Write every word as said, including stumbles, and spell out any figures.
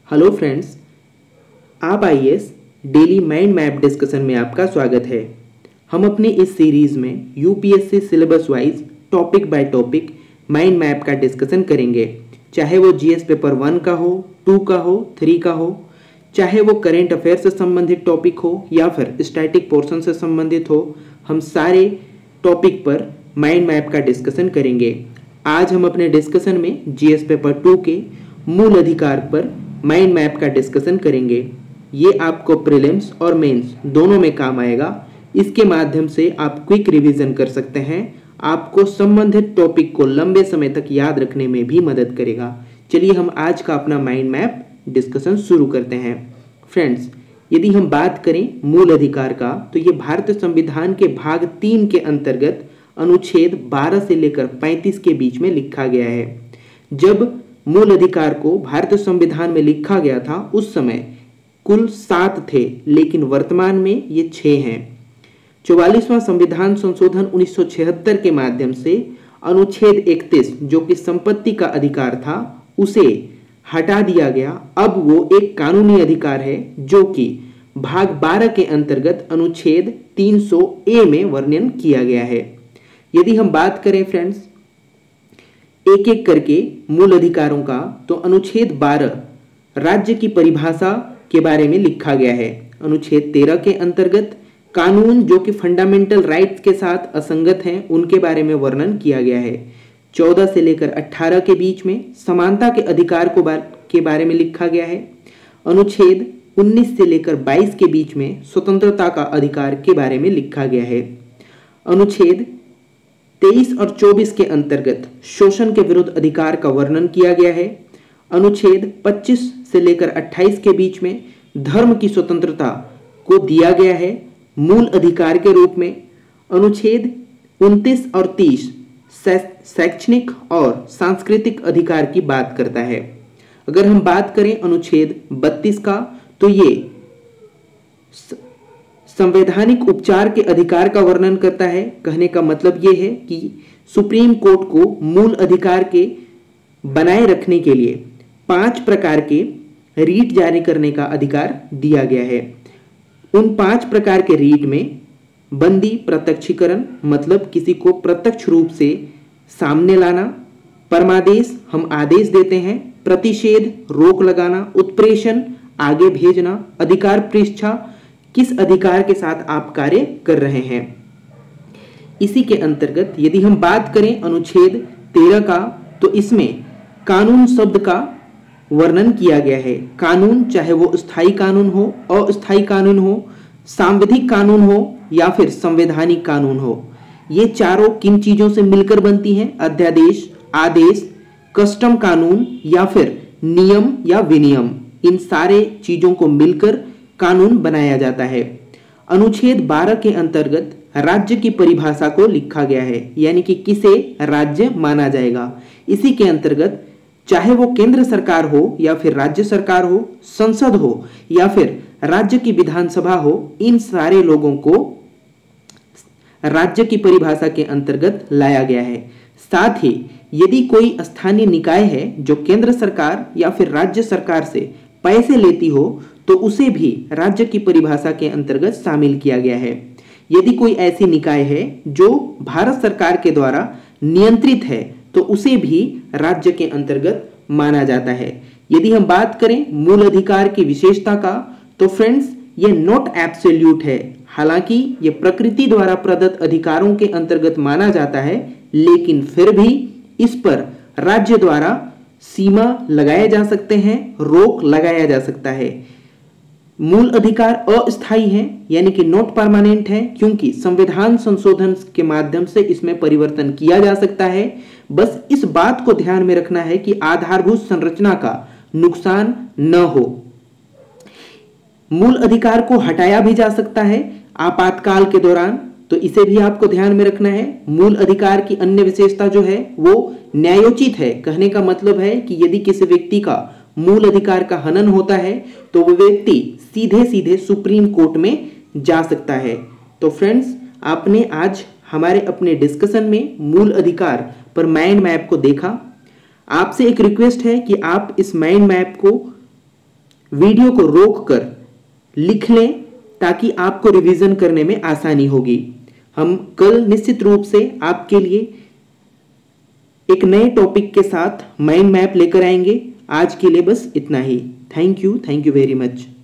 Hello friends, आप I A S daily mind map discussion में आपका स्वागत है। हम अपने इस सीरीज़ में U P S C syllabus wise topic by topic mind map का डिस्कशन करेंगे, चाहे वो जी एस पेपर वन का हो, टू का हो, थ्री का हो, चाहे वो करेंट अफेयर से संबंधित टॉपिक हो या फिर स्टैटिक पोर्शन से संबंधित हो। हम सारे टॉपिक पर माइंड मैप का डिस्कशन करेंगे। आज हम अपने डिस्कशन में जी एस पेपर टू के मूल अधिकार पर माइंड मैप का डिस्कशन करेंगे। ये आपको प्रीलिम्स और मेंस दोनों में काम आएगा। इसके माध्यम से आप क्विक रिवीजन कर सकते हैं। आपको संबंधित टॉपिक को लंबे समय तक याद रखने में भी मदद करेगा। चलिए हम आज का अपना माइंड मैप डिस्कशन शुरू करते हैं। फ्रेंड्स, यदि हम बात करें मूल अधिकार का, तो ये भारतीय संविधान के भाग तीन के अंतर्गत अनुच्छेद बारह से लेकर पैंतीस के बीच में लिखा गया है। जब मूल अधिकार को भारतीय संविधान में लिखा गया था उस समय कुल सात थे, लेकिन वर्तमान में ये छह हैं। चौवालीसवां संविधान संशोधन उन्नीस सौ छिहत्तर के माध्यम से अनुच्छेद इकतीस, जो कि संपत्ति का अधिकार था, उसे हटा दिया गया। अब वो एक कानूनी अधिकार है जो कि भाग बारह के अंतर्गत अनुच्छेद तीन सौ ए में वर्णन किया गया है। यदि हम बात करें फ्रेंड्स एक एक करके मूल अधिकारों का, तो अनुच्छेद बारह राज्य की परिभाषा के बारे में लिखा गया है। अनुच्छेद तेरह के अंतर्गत कानून जो कि फंडामेंटल राइट्स के साथ असंगत हैं उनके बारे में वर्णन किया गया है। चौदह से लेकर अठारह के बीच में समानता के अधिकार को बार, के बारे में लिखा गया है। अनुच्छेद उन्नीस से लेकर बाईस के बीच में स्वतंत्रता का अधिकार के बारे में लिखा गया है। अनुच्छेद तेईस और चौबीस के अंतर्गत शोषण के विरुद्ध अधिकार का वर्णन किया गया है। अनुच्छेद पच्चीस से लेकर अट्ठाईस के बीच में धर्म की स्वतंत्रता को दिया गया है मूल अधिकार के रूप में। अनुच्छेद उनतीस और तीस शैक्षणिक और सांस्कृतिक अधिकार की बात करता है। अगर हम बात करें अनुच्छेद बत्तीस का, तो ये संवैधानिक उपचार के अधिकार का वर्णन करता है। कहने का मतलब ये है कि सुप्रीम कोर्ट को मूल अधिकार के बनाए रखने के लिए पांच प्रकार के रीट जारी करने का अधिकार दिया गया है। उन पांच प्रकार के रीट में बंदी प्रत्यक्षीकरण, मतलब किसी को प्रत्यक्ष रूप से सामने लाना, परमादेश हम आदेश देते हैं, प्रतिषेध रोक लगाना, उत्प्रेषण आगे भेजना, अधिकार पृष्ठा किस अधिकार के साथ आप कार्य कर रहे हैं। इसी के अंतर्गत यदि हम बात करें अनुच्छेद तेरह का, तो इसमें कानून शब्द का वर्णन किया गया है। कानून चाहे वो स्थायी कानून हो, अस्थायी कानून हो, सांविधिक कानून हो या फिर संवैधानिक कानून हो, ये चारों किन चीजों से मिलकर बनती हैं? अध्यादेश, आदेश, कस्टम कानून या फिर नियम या विनियम, इन सारे चीजों को मिलकर कानून बनाया जाता है। अनुच्छेद बारह के अंतर्गत राज्य की परिभाषा को लिखा गया है, यानी कि किसे राज्य माना जाएगा। इसी के अंतर्गत चाहे वो केंद्र सरकार हो या फिर राज्य सरकार हो, संसद हो या फिर राज्य की विधानसभा हो, इन सारे लोगों को राज्य की परिभाषा के अंतर्गत लाया गया है। साथ ही यदि कोई स्थानीय निकाय है जो केंद्र सरकार या फिर राज्य सरकार से पैसे लेती हो, तो उसे भी राज्य की परिभाषा के अंतर्गत शामिल किया गया है। यदि कोई ऐसी निकाय है जो भारत सरकार के द्वारा नियंत्रित है, तो उसे भी राज्य के अंतर्गत माना जाता है। यदि हम बात करें मूल अधिकार की विशेषता का, तो फ्रेंड्स ये नॉट एब्सोल्यूट है। हालांकि ये प्रकृति द्वारा प्रदत्त अधिकारों के अंतर्गत माना जाता है, लेकिन फिर भी इस पर राज्य द्वारा सीमा लगाए जा सकते हैं, रोक लगाया जा सकता है। मूल अधिकार अस्थायी है, यानी कि नॉट परमानेंट है, क्योंकि संविधान संशोधन के माध्यम से इसमें परिवर्तन किया जा सकता है। बस इस बात को ध्यान में रखना है कि आधारभूत संरचना का नुकसान न हो। मूल अधिकार को हटाया भी जा सकता है आपातकाल के दौरान, तो इसे भी आपको ध्यान में रखना है। मूल अधिकार की अन्य विशेषता जो है वो न्यायोचित है। कहने का मतलब है कि यदि किसी व्यक्ति का मूल अधिकार का हनन होता है, तो वो व्यक्ति सीधे सीधे सुप्रीम कोर्ट में जा सकता है। तो फ्रेंड्स, आपने आज हमारे अपने डिस्कशन में मूल अधिकार पर माइंड मैप को देखा। आपसे एक रिक्वेस्ट है कि आप इस माइंड मैप को वीडियो को रोक कर लिख लें ताकि आपको रिवीजन करने में आसानी होगी। हम कल निश्चित रूप से आपके लिए एक नए टॉपिक के साथ माइंड मैप लेकर आएंगे। आज के लिए बस इतना ही। Thank you thank you very much.